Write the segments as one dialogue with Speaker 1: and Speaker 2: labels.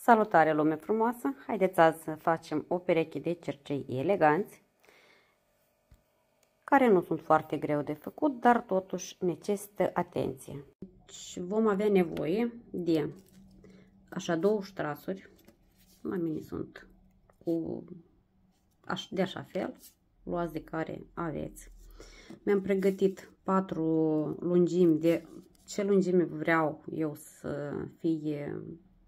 Speaker 1: Salutare, lume frumoasă! Haideți azi să facem o pereche de cercei eleganți, care nu sunt foarte greu de făcut, dar totuși necesită atenție. Deci vom avea nevoie de așa două ștrasuri, la mine sunt de așa fel, luați de care aveți. Mi-am pregătit 4 lungimi, de ce lungime vreau eu să fie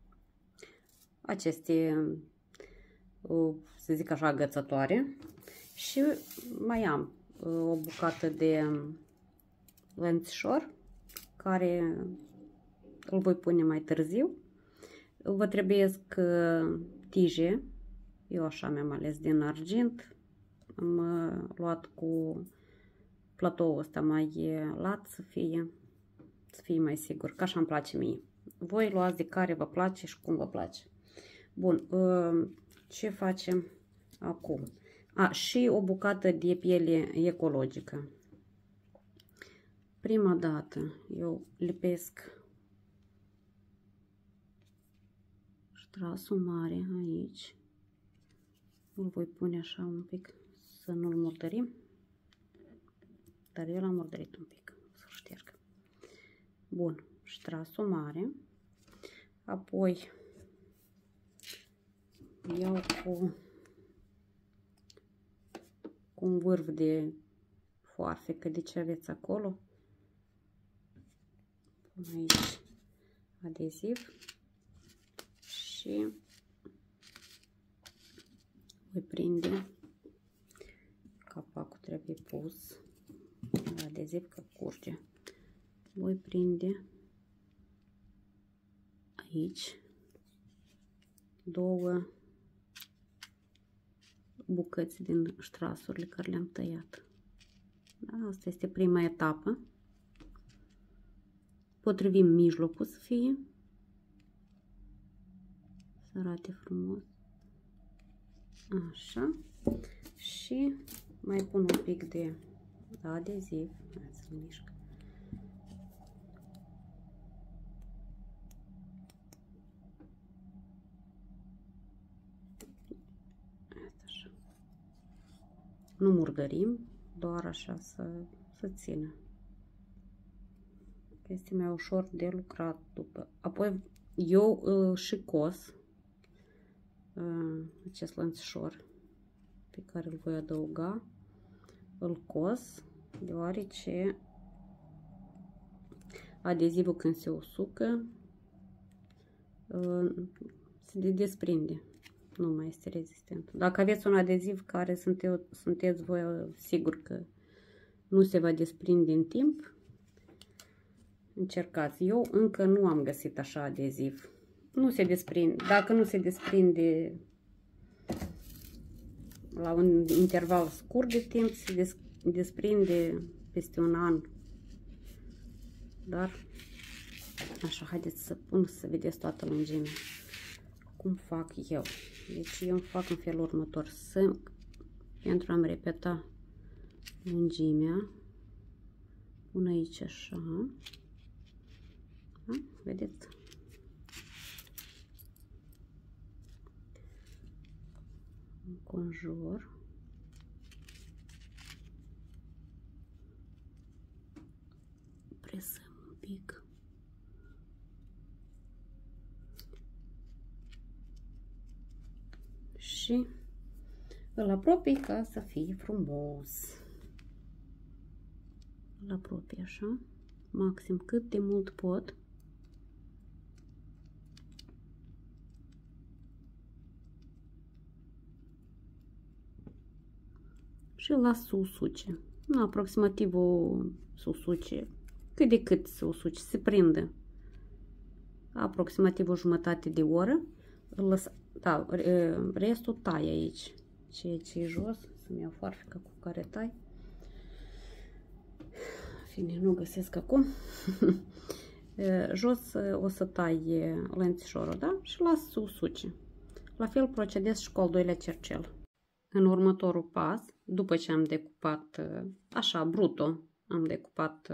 Speaker 1: aceste, să zic așa, agățătoare, și mai am o bucată de lănțișor care îl voi pune mai târziu. Vă trebuiesc tije, eu așa mi-am ales din argint, am luat cu platoul ăsta mai lat să fie mai sigur, că așa îmi place mie. Voi luați de care vă place și cum vă place. Bun, ce facem acum? Și o bucată de piele ecologică. Prima dată eu lipesc ștrasul mare aici. Îl voi pune așa un pic să nu-l murdărim. Dar eu l-am murdărit un pic, să-l șterg. Bun, ștrasul mare. Apoi iau cu un vârf de foarfecă, de ce aveți acolo. Pun aici adeziv și voi prinde. Capacul trebuie pus la adeziv, că curge. Voi prinde aici două bucăți din ștrasurile care le-am tăiat. Da, asta este prima etapă. Potrivim mijlocul să fie, să arate frumos. Așa. Și mai pun un pic de adeziv. Hai să-l mișc. Nu murdărim, doar așa să țină. Este mai ușor de lucrat după. Apoi eu și cos acest lănțișor pe care îl voi adăuga. Îl cos deoarece adezivul când se usucă se desprinde. Nu mai este rezistent. Dacă aveți un adeziv care sunteți voi sigur că nu se va desprinde în timp, încercați. Eu încă nu am găsit așa adeziv. Nu se desprinde. Dacă nu se desprinde la un interval scurt de timp, se desprinde peste un an. Dar așa, haideți să pun să vedeți toată lungimea. Cum fac eu? Deci eu fac în felul următor. Pentru a-mi repeta lungimea, pun aici așa. Da? Vedeți? Înconjur. Presăm un pic. Și îl apropii ca să fie frumos. Îl apropii așa, maxim cât de mult pot. Și îl las să usuce. Aproximativ o să usuce, cât de cât să usuce, se prinde. Aproximativ o jumătate de oră. Îl lăs. Da, restul tai aici. Ceea ce e jos, să-mi iau foarfeca cu care tai. Fine, nu găsesc acum. Jos o să tai lănțișorul, da? Și las să usuce. La fel procedez și cu al doilea cercel. În următorul pas, după ce am decupat, așa, bruto, am decupat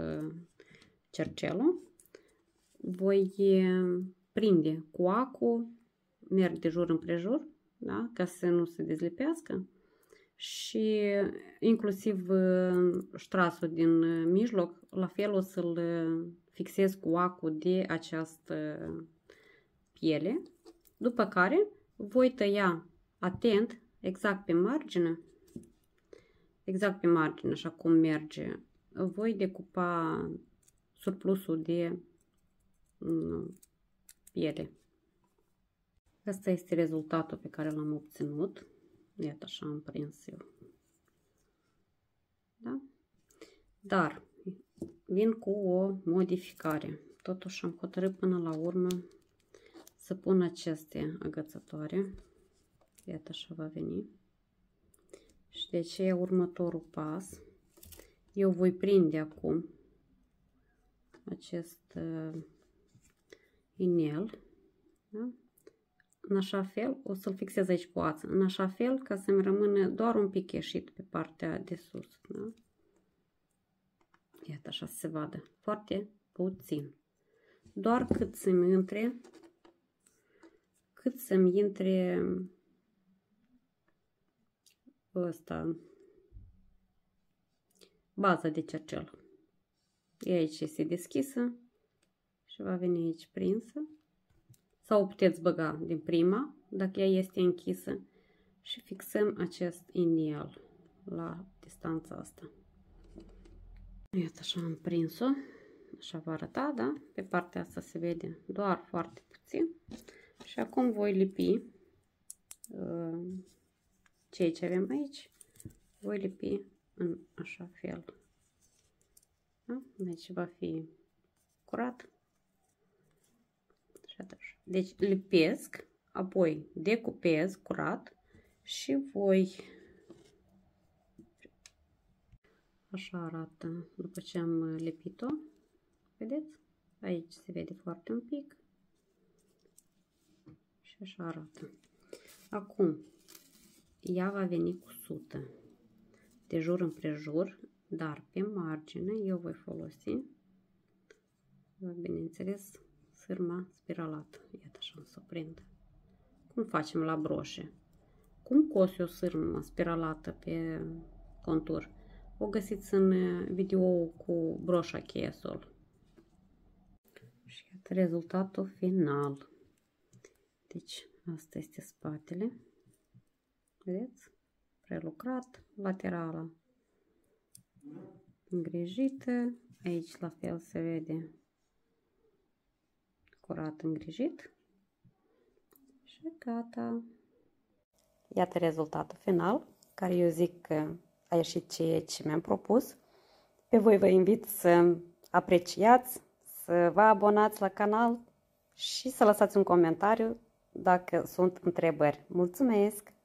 Speaker 1: cercelul, voi prinde cu acul merg de jur împrejur, da? Ca să nu se dezlipească. Și inclusiv ștrasul din mijloc, la fel o să-l fixez cu acul de această piele. După care voi tăia atent, exact pe margine, așa cum merge. Voi decupa surplusul de piele. Asta este rezultatul pe care l-am obținut. Iată, așa am prins eu. Da? Dar vin cu o modificare. Totuși am hotărât până la urmă să pun aceste agățătoare. Iată, așa va veni. Și de aceea următorul pas. Eu voi prinde acum acest inel. Da? În așa fel, o să-l fixez aici cu ață, în așa fel ca să-mi rămână doar un pic ieșit pe partea de sus. Da? Iată, așa se vadă, foarte puțin. Doar cât să-mi intre, ăsta, baza de cercel. E aici este deschisă și va veni aici prinsă. Sau o puteți băga din prima, dacă ea este închisă, și fixăm acest inel la distanța asta. Iată, așa am prins-o, așa va arăta, da? Pe partea asta se vede doar foarte puțin. Și acum voi lipi ceea ce avem aici, voi lipi în așa fel. Da? Deci va fi curat. Deci lipesc, apoi decupez curat și voi, așa arată după ce am lipit-o, vedeți? Aici se vede foarte un pic și așa arată. Acum, ea va veni cu sută de jur împrejur, dar pe margine eu voi folosi, bineînțeles, sârma spiralată. Iată, așa o să o prind. Cum facem la broșe? Cum cosi o sârmă spiralată pe contur? O găsiți în video cu broșa Chesol. Și iată rezultatul final. Deci, asta este spatele. Vedeți? Prelucrat. Laterala îngrijită. Aici la fel se vede curat îngrijit. Și gata. Iată rezultatul final, care eu zic că a ieșit ceea ce mi-am propus. Pe voi vă invit să apreciați, să vă abonați la canal și să lăsați un comentariu dacă sunt întrebări. Mulțumesc!